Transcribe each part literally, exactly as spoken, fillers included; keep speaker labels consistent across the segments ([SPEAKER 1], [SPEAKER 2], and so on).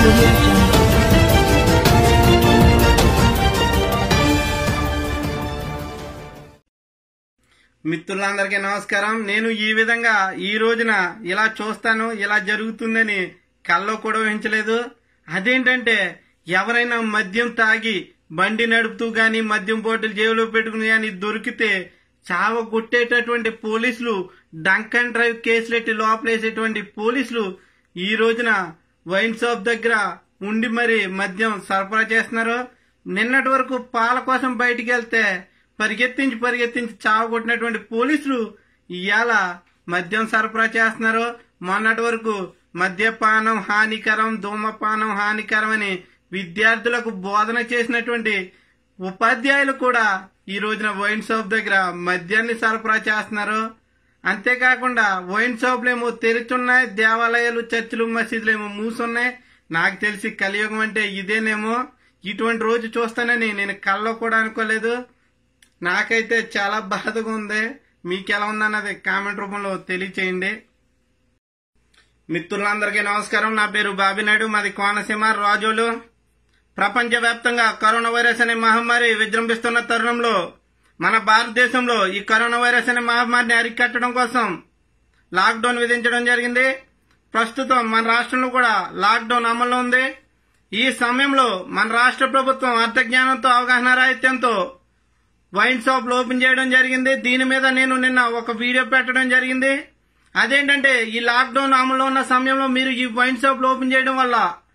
[SPEAKER 1] audio jungle.
[SPEAKER 2] మిత్రులందరికీ నమస్కారం. నేను ఈ విధంగా ఈ రోజున ఇలా చూస్తాను, ఇలా జరుగుతుందని కల్లో కూడా ఊహించలేదు. అదేంటంటే ఎవరైనా మద్యం తాగి బండి నడుపుతూ గాని మద్యం బాటిల్ జేబులో పెట్టుకుని గాని దొరికితే చావ కొట్టేటటువంటి పోలీసులు, డంక్ అండ్ డ్రైవ్ కేసులెట్టి లోపలేసేటువంటి పోలీసులు ఈ రోజున వైన్ షాప్ దగ్గర ఉండి మరి మద్యం సరఫరా చేస్తున్నారు. నిన్నటి వరకు పాల కోసం బయటికి వెళ్తే పరిగెత్తించి పరిగెత్తించి చావ కొట్టినటువంటి పోలీసులు ఇవాళ మద్యం సరఫరా చేస్తున్నారు. మొన్నటి వరకు మద్యపానం హానికరం, ధూమపానం హానికరం అని విద్యార్థులకు బోధన చేసినటువంటి ఉపాధ్యాయులు కూడా ఈ రోజున వైన్ షాప్ దగ్గర మద్యాన్ని సరఫరా చేస్తున్నారు. అంతేకాకుండా వైన్ షాపులు ఏమో తెరుచున్నాయి, దేవాలయాలు, చర్చిలు, మసీదులు ఏమో మూసున్నాయి. నాకు తెలిసి కలియుగం అంటే ఇదేనేమో. ఇటువంటి రోజు చూస్తానని నేను కల్లో కూడా అనుకోలేదు. నాకైతే చాలా బాధగా ఉంది. మీకెలా ఉందన్నది కామెంట్ రూపంలో తెలియచేయండి. మిత్రులందరికీ నమస్కారం. నా పేరు బాబినాయుడు, మాది కోనసీమ రాజోలు. ప్రపంచవ్యాప్తంగా కరోనా వైరస్ అనే మహమ్మారి విజృంభిస్తున్న తరుణంలో మన భారతదేశంలో ఈ కరోనా వైరస్ అనే మహమ్మారిని అరికట్టడం కోసం లాక్డౌన్ విధించడం జరిగింది. ప్రస్తుతం మన రాష్ట్రంలో కూడా లాక్డౌన్ అమల్లో ఉంది. ఈ సమయంలో మన రాష్ట్ర ప్రభుత్వం అర్థజ్ఞానంతో, అవగాహన రాహిత్యంతో వైన్ షాప్లు ఓపెన్ చేయడం జరిగింది. దీని మీద నేను నిన్న ఒక వీడియో పెట్టడం జరిగింది. అదేంటంటే ఈ లాక్డౌన్ అమల్లో ఉన్న సమయంలో మీరు ఈ వైన్ షాప్లు ఓపెన్ చేయడం వల్ల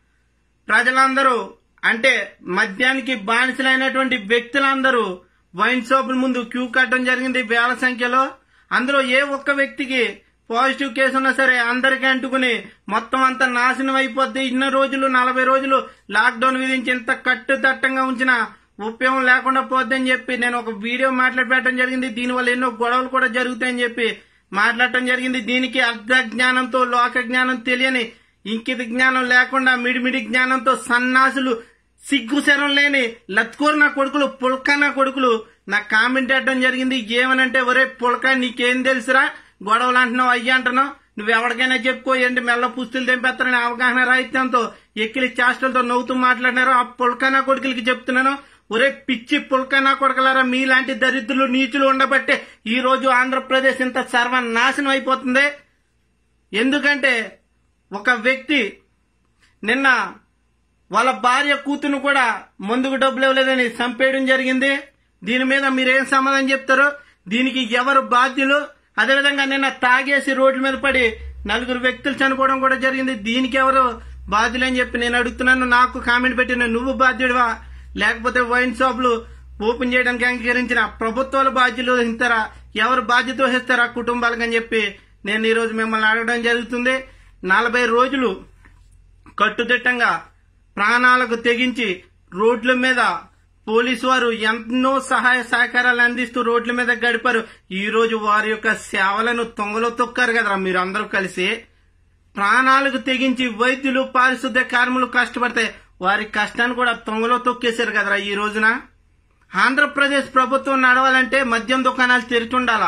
[SPEAKER 2] ప్రజలందరూ, అంటే మద్యానికి బానిసలైనటువంటి వ్యక్తులందరూ వైన్ షాపుల ముందు క్యూ కట్టడం జరిగింది వేల సంఖ్యలో. అందులో ఏ ఒక్క వ్యక్తికి పాజిటివ్ కేసు ఉన్నా సరే అందరికీ అంటుకుని మొత్తం అంతా నాశనం అయిపోద్ది. ఇన్ని రోజులు నలభై రోజులు లాక్డౌన్ విధించి ఇంత కట్టుదట్టంగా ఉంచిన ఉపయోగం లేకుండా పోద్దని చెప్పి నేను ఒక వీడియో మాట్లాడి పెట్టడం జరిగింది. దీనివల్ల ఎన్నో గొడవలు కూడా జరుగుతాయని చెప్పి మాట్లాడటం జరిగింది. దీనికి అర్ధ జ్ఞానంతో, లోక జ్ఞానం తెలియని, ఇంకిత జ్ఞానం లేకుండా మిడిమిడి జ్ఞానంతో సన్నాసులు, సిగ్గు శరం లేని లత్కోరు నా కొడుకులు, పుల్కా నా కొడుకులు నాకు కామెంట్ పెట్టడం జరిగింది. ఏమనంటే, ఒరే పుల్కా నీకేం తెలుసురా, గొడవలు అంటున్నావు, అయ్యి అంటున్నావు, నువ్వు ఎవరికైనా చెప్పుకో, ఏంటి మెల్ల పుస్తులు తెంపేస్తారని అవగాహన రాహిత్యంతో ఎక్కిలి చేష్టలతో నవ్వుతూ మాట్లాడినారు. ఆ పుల్కా నా కొడుకులకి చెప్తున్నాను, ఒరే పిచ్చి పుల్కా నా కొడుకులారా, మీలాంటి దరిద్రులు నీచులు ఉండబట్టే ఈ రోజు ఆంధ్రప్రదేశ్ ఇంత సర్వనాశనం అయిపోతుంది. ఎందుకంటే ఒక వ్యక్తి నిన్న వాళ్ళ భార్య కూతురు కూడా ముందుకు డబ్బులు ఇవ్వలేదని చంపేయడం జరిగింది. దీని మీద మీరేం సమాధానం చెప్తారు? దీనికి ఎవరు బాధ్యులు? అదేవిధంగా నిన్న తాగేసి రోడ్ల మీద పడి నలుగురు వ్యక్తులు చనిపోవడం కూడా జరిగింది. దీనికి ఎవరు బాధ్యులు అని చెప్పి నేను అడుగుతున్నాను. నాకు కామెంట్ పెట్టిన నువ్వు బాధ్యుడివా, లేకపోతే వైన్ షాపులు ఓపెన్ చేయడానికి అంగీకరించిన ప్రభుత్వాల బాధ్యులు వహిస్తారా, ఎవరు బాధ్యత వహిస్తారా కుటుంబాలకు అని చెప్పి నేను ఈ రోజు మిమ్మల్ని అడగడం జరుగుతుంది. నలభై రోజులు కట్టుదిట్టంగా ప్రాణాలకు తెగించి రోడ్ల మీద పోలీసు వారు ఎన్నో సహాయ సహకారాలు అందిస్తూ రోడ్ల మీద గడిపారు. ఈ రోజు వారి యొక్క సేవలను తొంగలో తొక్కారు కదరా మీరు అందరూ కలిసి. ప్రాణాలకు తెగించి వైద్యులు, పారిశుద్ధ్య కార్మికులు కష్టపడితే వారి కష్టాన్ని కూడా తొంగలో తొక్కేశారు కదరా. ఈ రోజున ఆంధ్రప్రదేశ్ ప్రభుత్వం నడవాలంటే మద్యం దుకాణాలు తెరిచి ఉండాలా?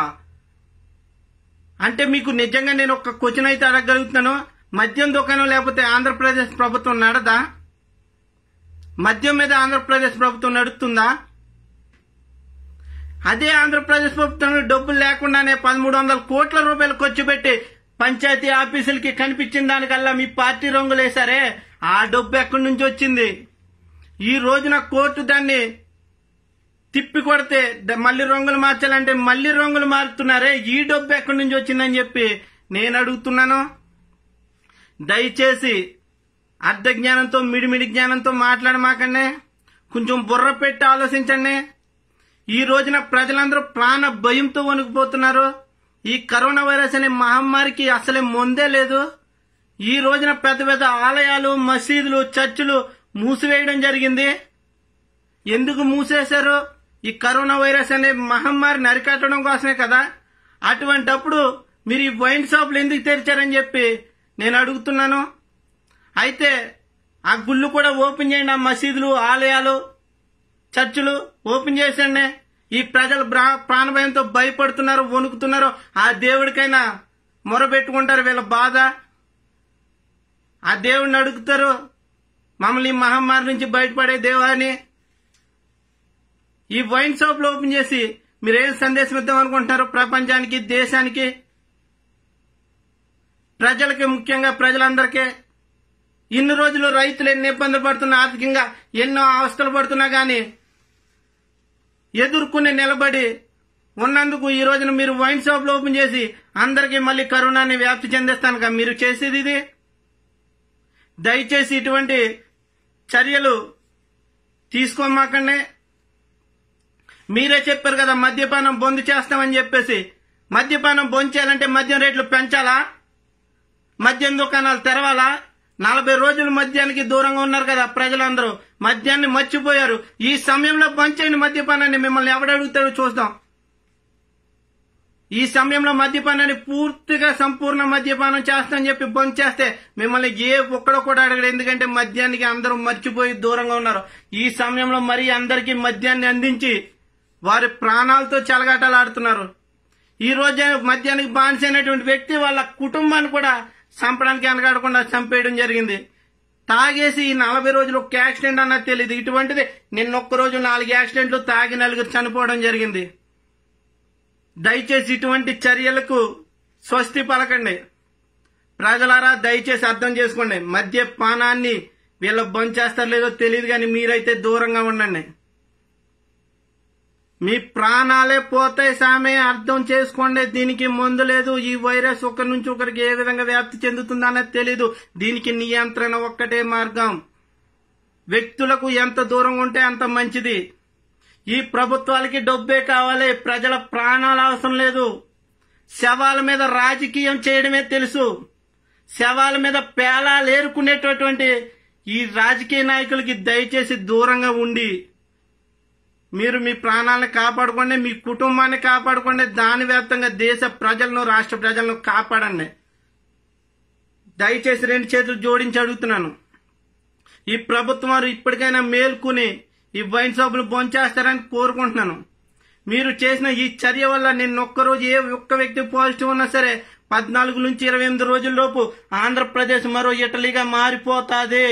[SPEAKER 2] అంటే మీకు నిజంగా నేను ఒక క్వశ్చన్ అయితే అడగగలుగుతున్నాను, మద్యం దుకాణం లేకపోతే ఆంధ్రప్రదేశ్ ప్రభుత్వం నడదా? మద్యం మీద ఆంధ్రప్రదేశ్ ప్రభుత్వం నడుస్తుందా? అదే ఆంధ్రప్రదేశ్ ప్రభుత్వం డబ్బులు లేకుండానే పదమూడు వందల కోట్ల రూపాయలు ఖర్చు పెట్టి పంచాయతీ ఆఫీసులకి కనిపించిన దానికల్లా మీ పార్టీ రంగులేసారే, ఆ డబ్బు ఎక్కడి నుంచి వచ్చింది? ఈ రోజున కోర్టు దాన్ని తిప్పి కొడితే మళ్లీ రంగులు మార్చాలంటే మళ్లీ రంగులు మారుతున్నారే, ఈ డబ్బు ఎక్కడి నుంచి వచ్చిందని చెప్పి నేను అడుగుతున్నాను. దయచేసి అర్ధ జ్ఞానంతో, మిడిమిడి జ్ఞానంతో మాట్లాడమాకండి. కొంచెం బుర్ర పెట్టి ఆలోచించండి. ఈ రోజున ప్రజలందరూ ప్రాణ భయంతో వణికిపోతున్నారు. ఈ కరోనా వైరస్ అనే మహమ్మారికి అసలే ముందే లేదు. ఈ రోజున పెద్ద పెద్ద ఆలయాలు, మసీదులు, చర్చిలు మూసివేయడం జరిగింది. ఎందుకు మూసేశారు? ఈ కరోనా వైరస్ అనే మహమ్మారిని అరికట్టడం కోసమే కదా. అటువంటప్పుడు మీరు ఈ వైన్ షాపులు ఎందుకు తెరిచారని చెప్పి నేను అడుగుతున్నాను. అయితే ఆ గుళ్ళు కూడా ఓపెన్ చేయండి, ఆ మసీదులు, ఆలయాలు, చర్చిలు ఓపెన్ చేసండి. ఈ ప్రజలు ప్రాణభయంతో భయపడుతున్నారు, వణుకుతున్నారు. ఆ దేవుడికైనా మొరబెట్టుకుంటారు వీళ్ళ బాధ. ఆ దేవుడిని అడుగుతారు, మమ్మల్ని ఈ మహమ్మారి నుంచి బయటపడే దేవాని. ఈ వైన్ షాప్లు ఓపెన్ చేసి మీరేం సందేశం ఇద్దాం అనుకుంటున్నారు ప్రపంచానికి, దేశానికి, ప్రజలకి, ముఖ్యంగా ప్రజలందరికీ? ఇన్ని రోజులు రైతులు ఎన్ని ఇబ్బందులు పడుతున్నా, ఆర్థికంగా ఎన్నో అవస్థలు పడుతున్నా గాని ఎదుర్కొనే నిలబడి ఉన్నందుకు ఈ రోజున మీరు వైన్ షాప్లు ఓపెన్ చేసి అందరికీ మళ్ళీ కరోనాని వ్యాప్తి చెందిస్తాను మీరు చేసేది ఇది. దయచేసి ఇటువంటి చర్యలు తీసుకోమాకండి. మీరే చెప్పారు కదా మద్యపానం బొందు చేస్తామని చెప్పేసి. మద్యపానం బొందు చేయాలంటే మద్యం రేట్లు పెంచాలా? మద్యం దుకాణాలు తెరవాలా? నలభై రోజులు మద్యానికి దూరంగా ఉన్నారు కదా ప్రజలందరూ, మద్యాన్ని మర్చిపోయారు. ఈ సమయంలో బంచేయండి మద్యపానాన్ని, మిమ్మల్ని ఎవడడుగుతాడో చూద్దాం. ఈ సమయంలో మద్యపానాన్ని పూర్తిగా సంపూర్ణ మద్యపానం చేస్తామని చెప్పి బంద్ చేస్తే మిమ్మల్ని ఏ ఒక్కడో కూడా అడగడు. ఎందుకంటే మద్యానికి అందరూ మర్చిపోయి దూరంగా ఉన్నారు. ఈ సమయంలో మరీ అందరికీ మద్యాన్ని అందించి వారి ప్రాణాలతో చెలగాటలాడుతున్నారు. ఈ రోజు మద్యానికి బానిసైనటువంటి వ్యక్తి వాళ్ళ కుటుంబాన్ని కూడా చంపడానికి వెనకాడకుండా చంపేయడం జరిగింది. తాగేసి ఈ నలభై రోజులు ఒక యాక్సిడెంట్ అన్నది తెలియదు. ఇటువంటిది నిన్నొక్క రోజు నాలుగు యాక్సిడెంట్లు తాగి నలుగురు చనిపోవడం జరిగింది. దయచేసి ఇటువంటి చర్యలకు స్వస్తి పలకండి. ప్రజలారా దయచేసి అర్థం చేసుకోండి. మద్యపానాన్ని వీళ్ళ బంద్ చేస్తారో లేదో తెలియదు కానీ మీరైతే దూరంగా ఉండండి. మీ ప్రాణాలే పోతాయి సామే, అర్థం చేసుకోండి. దీనికి మందు లేదు. ఈ వైరస్ ఒకరి నుంచి ఒకరికి ఏ విధంగా వ్యాప్తి చెందుతుందనేది తెలీదు. దీనికి నియంత్రణ ఒక్కటే మార్గం. వ్యక్తులకు ఎంత దూరంగా ఉంటే అంత మంచిది. ఈ ప్రభుత్వాలకి డబ్బే కావాలి, ప్రజల ప్రాణాలు అవసరం లేదు. శవాల మీద రాజకీయం చేయడమే తెలుసు. శవాల మీద పేలాలు ఏరుకునేటటువంటి ఈ రాజకీయ నాయకులకి దయచేసి దూరంగా ఉండి మీరు మీ ప్రాణాలను కాపాడుకోండి, మీ కుటుంబాన్ని కాపాడుకోండి. దాని వ్యాప్తంగా దేశ ప్రజలను, రాష్ట్ర ప్రజలను కాపాడండి. దయచేసి రెండు చేతులు జోడించి అడుగుతున్నాను. ఈ ప్రభుత్వం వారు ఇప్పటికైనా మేల్కొని ఈ వైన్ షాపులు బంద్ చేస్తారని కోరుకుంటున్నాను. మీరు చేసిన ఈ చర్య వల్ల నిన్న ఒక్కరోజు ఏ ఒక్క వ్యక్తి పాజిటివ్ ఉన్నా సరే పద్నాలుగు నుంచి ఇరవై ఎనిమిది రోజుల లోపు ఆంధ్రప్రదేశ్ మరో ఇటలీగా మారిపోతాది.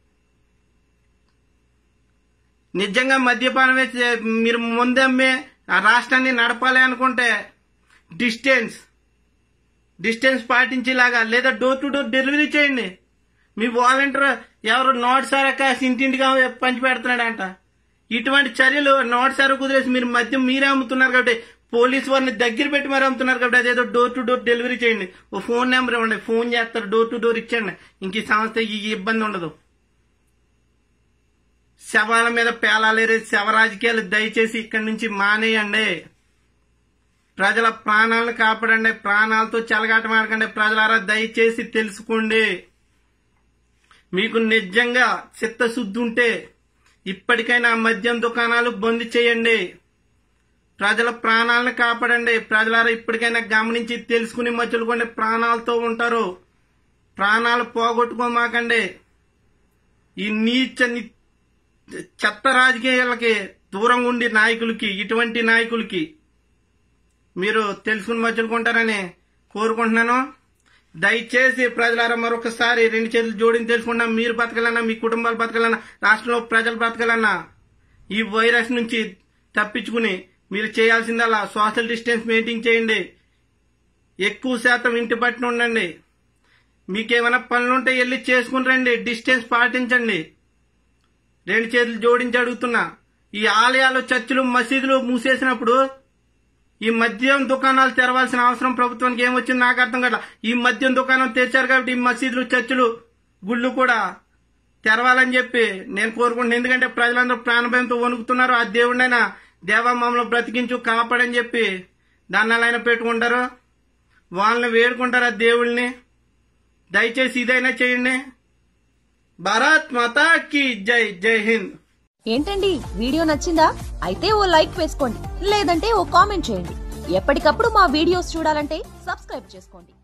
[SPEAKER 2] నిజంగా మద్యపానమే మీరు ముందమ్మే ఆ రాష్ట్రాన్ని నడపాలి అనుకుంటే డిస్టెన్స్ డిస్టెన్స్ పాటించేలాగా లేదా డోర్ టు డోర్ డెలివరీ చేయండి. మీ వాలంటీర్ ఎవరు నోట్ సారా కాసి ఇంటింటిగా పంచి పెడుతున్నాడంట. ఇటువంటి చర్యలు నోట్ సారా కుదిరేసి మీరు మద్యం మీరే అమ్ముతున్నారు కాబట్టి పోలీసు వారిని దగ్గర పెట్టి మరి అమ్ముతున్నారు కాబట్టి అదేదో డోర్ టు డోర్ డెలివరీ చేయండి. ఓ ఫోన్ నెంబర్ ఇవ్వండి, ఫోన్ చేస్తారు, డోర్ టు డోర్ ఇచ్చండి. ఇంక ఈ సంస్థ ఈ ఇబ్బంది ఉండదు. శవాల మీద పేలాలేరే శవ రాజకీయాలు దయచేసి ఇక్కడి నుంచి మానేయండి. ప్రజల ప్రాణాలను కాపాడండి. ప్రాణాలతో చెలగాటమాడకండి. ప్రజలారా దయచేసి తెలుసుకోండి. మీకు నిజంగా చిత్తశుద్ధి ఉంటే ఇప్పటికైనా మద్యం దుకాణాలు బంద్ చేయండి. ప్రజల ప్రాణాలను కాపాడండి. ప్రజలారా ఇప్పటికైనా గమనించి తెలుసుకుని మధ్యలోనే ప్రాణాలతో ఉంటారు. ప్రాణాలు పోగొట్టుకోమాకండి. ఈ నీచ చెత్త రాజకీయాలకి దూరంగా ఉండి నాయకులకి, ఇటువంటి నాయకులకి మీరు తెలుసుకుని మధ్యలుకుంటారని కోరుకుంటున్నాను. దయచేసి ప్రజలారా మరొకసారి రెండు చేతులు జోడించి తెలుసుకున్నా మీరు బతకాలన్నా, మీ కుటుంబాలు బతకాలన్నా, రాష్ట్రంలో ప్రజలు బతకాలన్నా ఈ వైరస్ నుంచి తప్పించుకుని మీరు చేయాల్సిందల్లా సోషల్ డిస్టెన్స్ మెయింటైన్ చేయండి. ఎక్కువ శాతం ఇంటి పట్టున ఉండండి. మీకేమైనా పనులుంటే వెళ్ళి చేసుకుని రండి. డిస్టెన్స్ పాటించండి. రెండు చేతులు జోడించి అడుగుతున్నా. ఈ ఆలయాలు, చర్చిలు, మసీదులు మూసేసినప్పుడు ఈ మద్యం దుకాణాలు తెరవాల్సిన అవసరం ప్రభుత్వానికి ఏమొచ్చింది నాకు అర్థం కాదు. ఈ మద్యం దుకాణం తెచ్చారు కాబట్టి ఈ మసీదులు, చర్చిలు, గుళ్ళు కూడా తెరవాలని చెప్పి నేను కోరుకుంటున్నాను. ఎందుకంటే ప్రజలందరూ ప్రాణభయంతో వణుకుతున్నారు. ఆ దేవుడినైనా దేవా మమ్మల్ని బ్రతికించు, కాపాడని చెప్పి దండాలైనా పెట్టుకుంటారు. వాళ్ళని వేడుకుంటారు ఆ దేవుళ్ళని. దయచేసి ఇదైనా చేయండి. భారత్ మాతా కీ జై. జై హింద్.
[SPEAKER 1] ఏంటండి వీడియో నచ్చిందా? అయితే ఓ లైక్ వేసుకోండి, లేదంటే ఓ కామెంట్ చేయండి. ఎప్పటికప్పుడు మా వీడియోస్ చూడాలంటే సబ్స్క్రైబ్ చేసుకోండి.